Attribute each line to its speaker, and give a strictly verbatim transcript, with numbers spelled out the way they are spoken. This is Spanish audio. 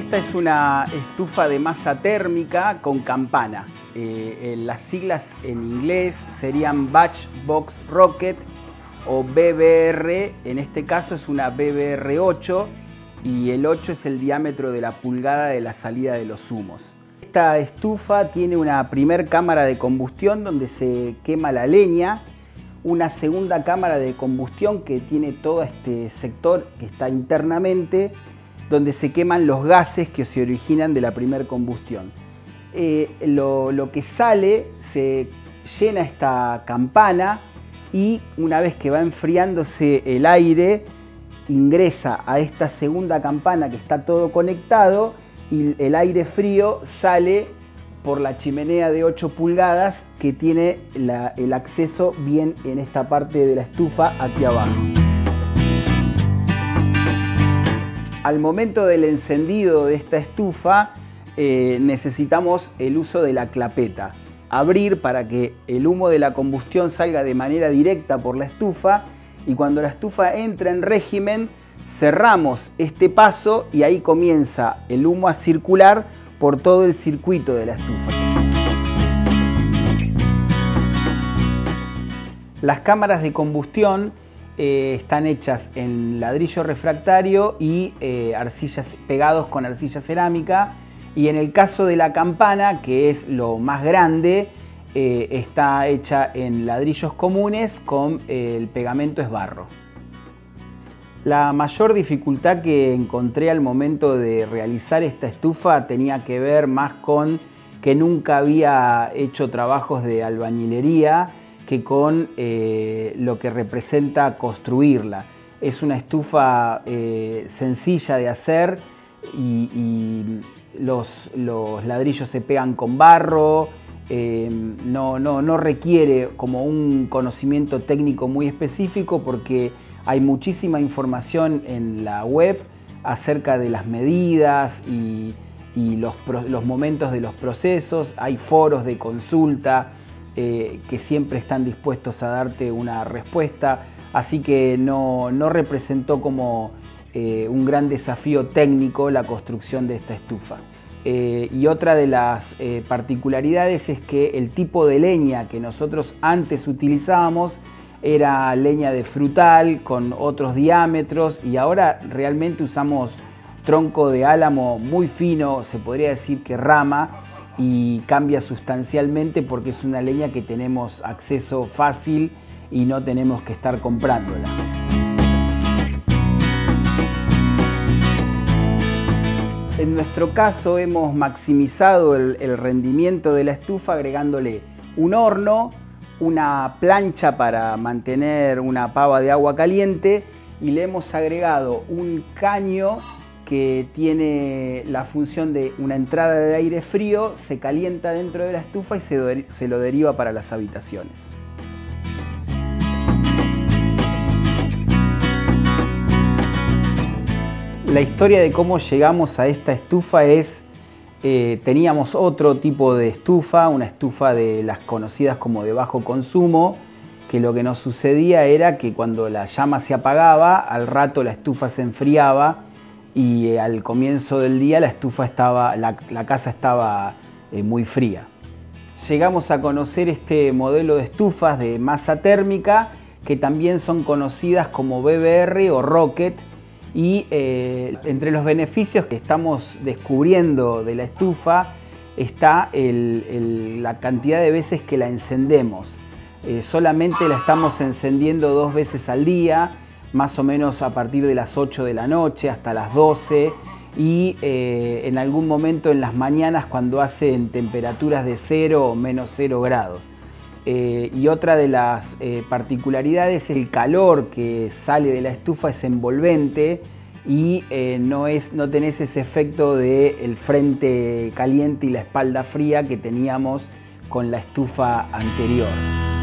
Speaker 1: Esta es una estufa de masa térmica con campana. Eh, las siglas en inglés serían Batch Box Rocket o B B R. En este caso es una B B R ocho y el ocho es el diámetro de la pulgada de la salida de los humos. Esta estufa tiene una primer cámara de combustión donde se quema la leña, una segunda cámara de combustión que tiene todo este sector que está internamente, donde se queman los gases que se originan de la primer combustión. Eh, lo, lo que sale, se llena esta campana y una vez que va enfriándose el aire, ingresa a esta segunda campana que está todo conectado y el aire frío sale por la chimenea de ocho pulgadas que tiene la, el acceso bien en esta parte de la estufa aquí abajo. Al momento del encendido de esta estufa eh, necesitamos el uso de la clapeta. Abrir para que el humo de la combustión salga de manera directa por la estufa y cuando la estufa entra en régimen cerramos este paso y ahí comienza el humo a circular por todo el circuito de la estufa. Las cámaras de combustión Eh, están hechas en ladrillo refractario y eh, arcillas pegados con arcilla cerámica, y en el caso de la campana, que es lo más grande, eh, está hecha en ladrillos comunes con eh, el pegamento es barro. La mayor dificultad que encontré al momento de realizar esta estufa tenía que ver más con que nunca había hecho trabajos de albañilería que con eh, lo que representa construirla. Es una estufa eh, sencilla de hacer y, y los, los ladrillos se pegan con barro, eh, no, no, no requiere como un conocimiento técnico muy específico porque hay muchísima información en la web acerca de las medidas y, y los, los momentos de los procesos, hay foros de consulta Eh, que siempre están dispuestos a darte una respuesta, así que no, no representó como eh, un gran desafío técnico la construcción de esta estufa. Eh, y otra de las eh, particularidades es que el tipo de leña que nosotros antes utilizábamos era leña de frutal con otros diámetros y ahora realmente usamos tronco de álamo muy fino, se podría decir que rama, y cambia sustancialmente porque es una leña que tenemos acceso fácil y no tenemos que estar comprándola. En nuestro caso hemos maximizado el, el rendimiento de la estufa agregándole un horno, una plancha para mantener una pava de agua caliente y le hemos agregado un caño que tiene la función de una entrada de aire frío, se calienta dentro de la estufa y se, se lo deriva para las habitaciones. La historia de cómo llegamos a esta estufa es, eh, teníamos otro tipo de estufa, una estufa de las conocidas como de bajo consumo, que lo que nos sucedía era que cuando la llama se apagaba, al rato la estufa se enfriaba y al comienzo del día la estufa estaba, la, la casa estaba eh, muy fría. Llegamos a conocer este modelo de estufas de masa térmica que también son conocidas como B B R o Rocket y eh, entre los beneficios que estamos descubriendo de la estufa está el, el, la cantidad de veces que la encendemos. Eh, solamente la estamos encendiendo dos veces al día, más o menos a partir de las ocho de la noche hasta las doce y eh, en algún momento en las mañanas cuando hacen temperaturas de cero o menos cero grados. Eh, y otra de las eh, particularidades, el calor que sale de la estufa es envolvente y eh, no, es, no tenés ese efecto del frente caliente y la espalda fría que teníamos con la estufa anterior.